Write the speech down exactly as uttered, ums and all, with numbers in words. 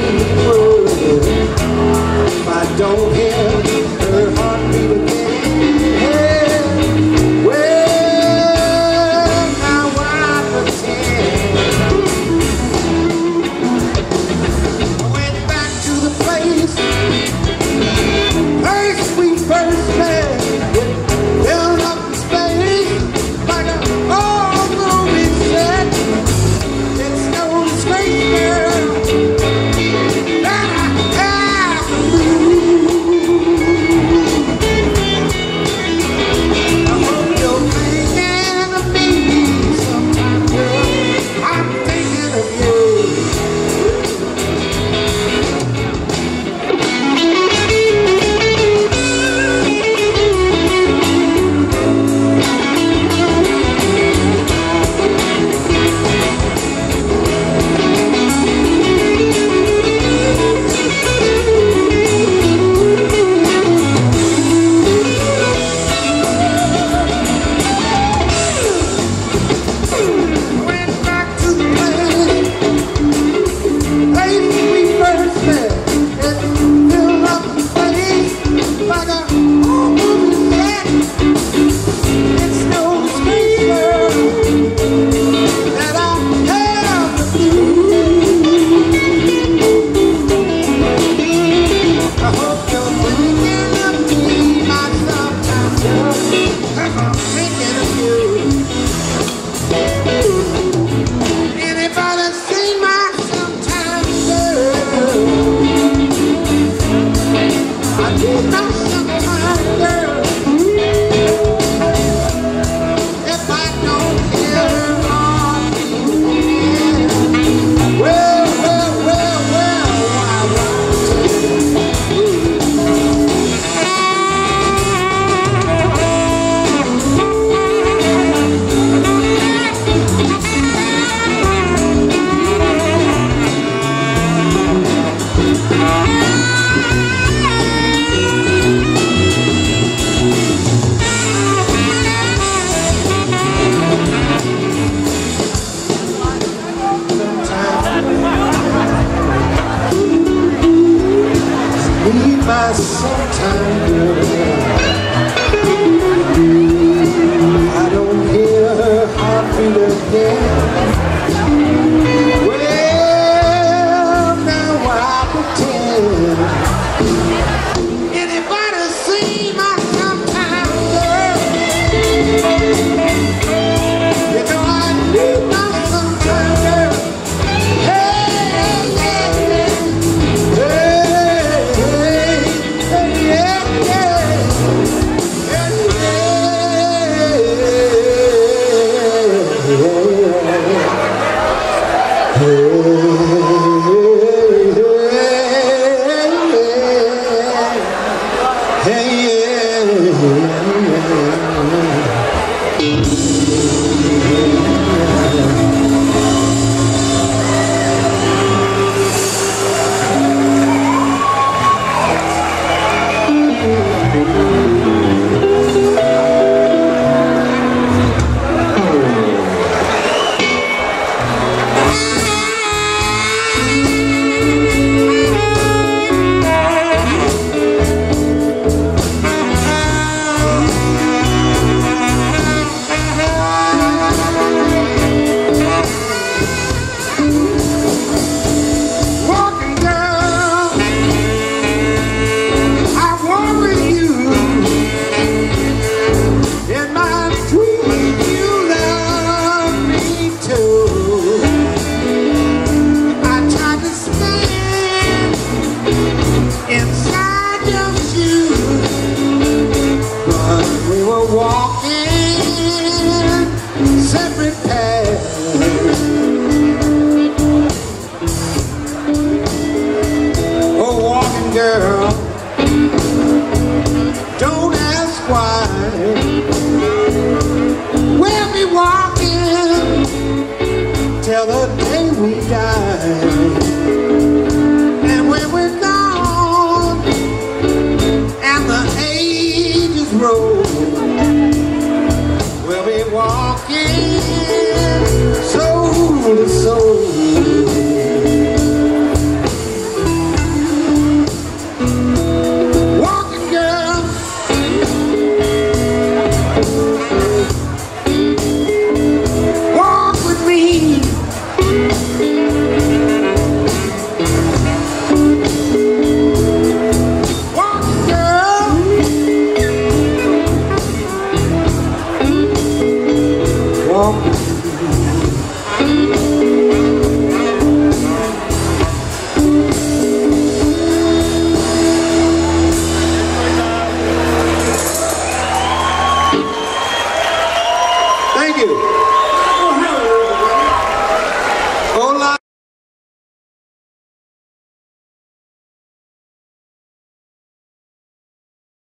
world if I don't hear her heartbeat again. Well, now I pretend I went back to the place, place we first met. It filled up the space like an old movie set. It's no disgrace, girl, that I have to lose. I hope you're thinking of me sometime, girl. I'm thinking of you. Sometime, girl, I don't hear her heartbeat again. Well, now I pretend. Anybody see my sometime, girl? You know I need my sometime, girl. Hey, hey, hey, hey. Girl, don't ask why. We'll be walking till the day we die. And when we're gone and the ages roll, we'll be walking soul to soul. Thank you.